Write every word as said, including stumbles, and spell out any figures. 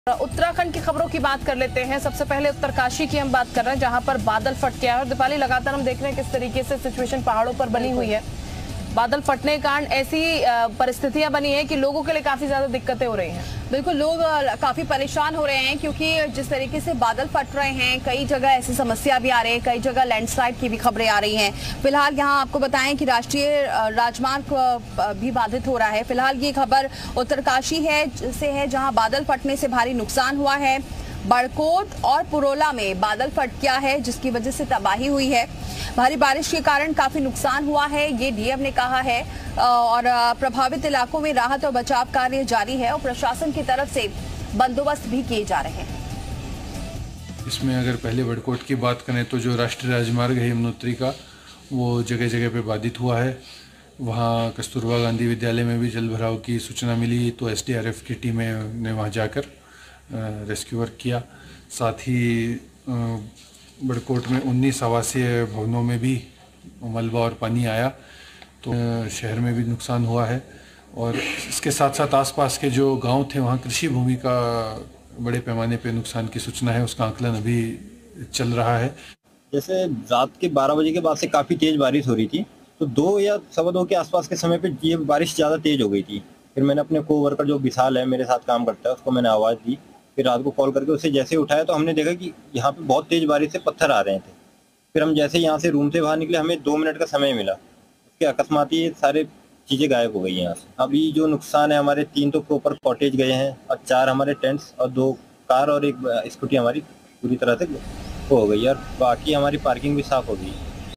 उत्तराखंड की खबरों की बात कर लेते हैं। सबसे पहले उत्तरकाशी की हम बात कर रहे हैं, जहां पर बादल फट गया है और दीपाली लगातार हम देख रहे हैं किस तरीके से सिचुएशन पहाड़ों पर बनी हुई है। बादल फटने के कारण ऐसी परिस्थितियां बनी है कि लोगों के लिए काफी ज्यादा दिक्कतें हो रही हैं। बिल्कुल, लोग काफी परेशान हो रहे हैं क्योंकि जिस तरीके से बादल फट रहे हैं, कई जगह ऐसी समस्या भी आ रही है, कई जगह लैंडस्लाइड की भी खबरें आ रही हैं। फिलहाल यहां आपको बताएं कि राष्ट्रीय राजमार्ग भी बाधित हो रहा है। फिलहाल ये खबर उत्तरकाशी है से है, जहां बादल फटने से भारी नुकसान हुआ है। बड़कोट और पुरोला में बादल फट गया है, जिसकी वजह से तबाही हुई है। भारी बारिश के कारण काफी नुकसान हुआ है, ये डीएम ने कहा है। और प्रभावित इलाकों में राहत और बचाव कार्य जारी है और प्रशासन की तरफ से बंदोबस्त भी किए जा रहे हैं। इसमें अगर पहले बड़कोट की बात करें तो जो राष्ट्रीय राजमार्ग है यमुनोत्री का, वो जगह जगह पे बाधित हुआ है। वहाँ कस्तूरबा गांधी विद्यालय में भी जल भराव की सूचना मिली तो एसडीआरएफ की टीमें ने वहाँ जाकर रेस्क्यू वर्क किया। साथ ही बड़कोट में उन्नीस आवासीय भवनों में भी मलबा और पानी आया तो शहर में भी नुकसान हुआ है। और इसके साथ साथ आसपास के जो गांव थे वहाँ कृषि भूमि का बड़े पैमाने पे नुकसान की सूचना है, उसका आकलन अभी चल रहा है। जैसे रात के बारह बजे के बाद से काफ़ी तेज़ बारिश हो रही थी, तो दो या सवा दो के आसपास के समय पे ये बारिश ज़्यादा तेज़ हो गई थी। फिर मैंने अपने को वर्कर जो विशाल है, मेरे साथ काम करता है, उसको मैंने आवाज़ दी। फिर रात को कॉल करके उसे जैसे उठाया तो हमने देखा कि यहाँ पे बहुत तेज़ बारिश से पत्थर आ रहे थे। फिर हम जैसे यहाँ से रूम से बाहर निकले, हमें दो मिनट का समय मिला, उसके अकस्मात ये सारे चीज़ें गायब हो गई यहाँ से। अभी जो नुकसान है, हमारे तीन तो प्रॉपर कॉटेज गए हैं और चार हमारे टेंट्स और दो कार और एक स्कूटी हमारी पूरी तरह से हो गई है और बाकी हमारी पार्किंग भी साफ़ हो गई है।